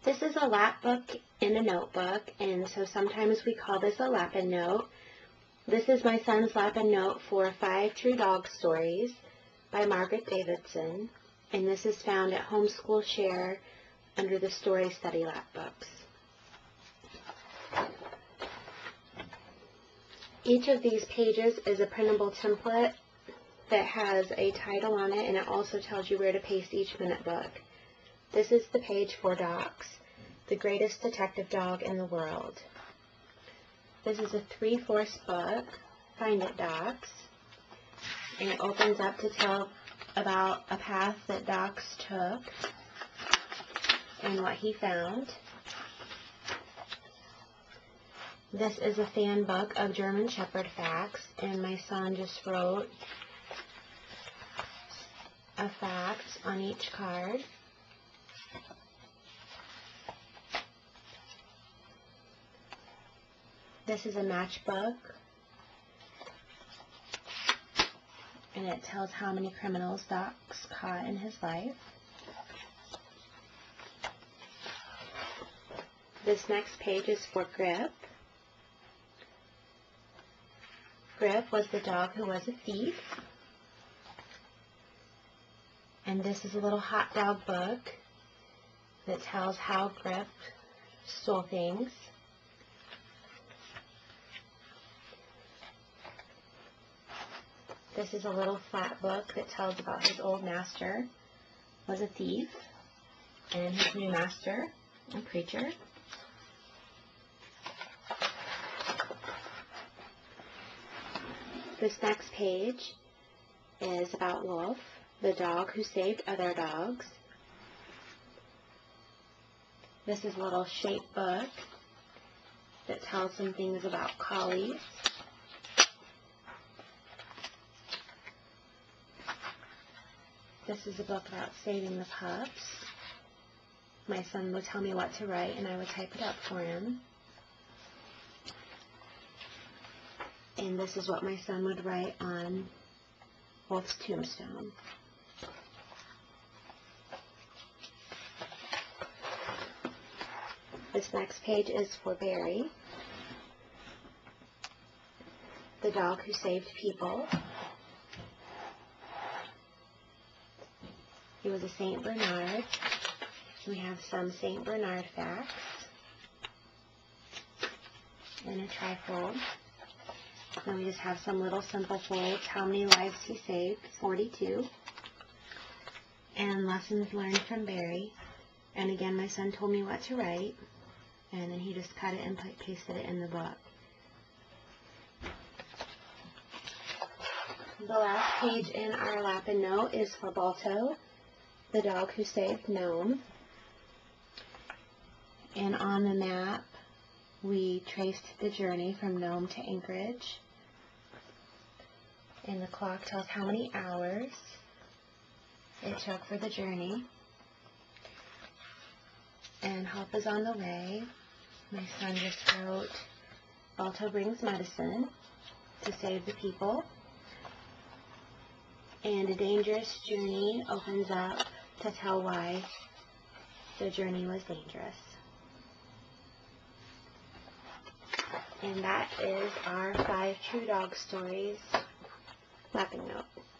This is a lap book in a notebook, and so sometimes we call this a Lappin' note. This is my son's Lappin' note for 5 True Dog Stories by Margaret Davidson, and this is found at Homeschool Share under the Story Study Lap Books. Each of these pages is a printable template that has a title on it, and it also tells you where to paste each minute book. This is the page for Docs, the greatest detective dog in the world. This is a 3/4 book, Find It Docs, and it opens up to tell about a path that Docs took and what he found. This is a fan book of German Shepherd facts, and my son just wrote a fact on each card. This is a matchbook, and it tells how many criminals Doc's caught in his life. This next page is for Grip. Grip was the dog who was a thief. And this is a little hot dog book that tells how Grip stole things. This is a little flat book that tells about his old master was a thief and his new master, a preacher. This next page is about Wolf, the dog who saved other dogs. This is a little shape book that tells some things about collies. This is a book about saving the pups. My son would tell me what to write, and I would type it up for him. And this is what my son would write on Wolf's tombstone. This next page is for Barry, the dog who saved people. He was a St. Bernard. We have some St. Bernard facts in a trifold. Then we just have some little simple folds. How many lives he saved? 42. And lessons learned from Barry. And again, my son told me what to write, and then he just cut it and pasted it in the book. The last page in our Lappin' note is for Balto, the dog who saved Nome. And on the map, we traced the journey from Nome to Anchorage. And the clock tells how many hours it took for the journey. And help is on the way. My son just wrote, Balto brings medicine to save the people. And a dangerous journey opens up to tell why the journey was dangerous. And that is our 5 True Dog Stories Lappin' note.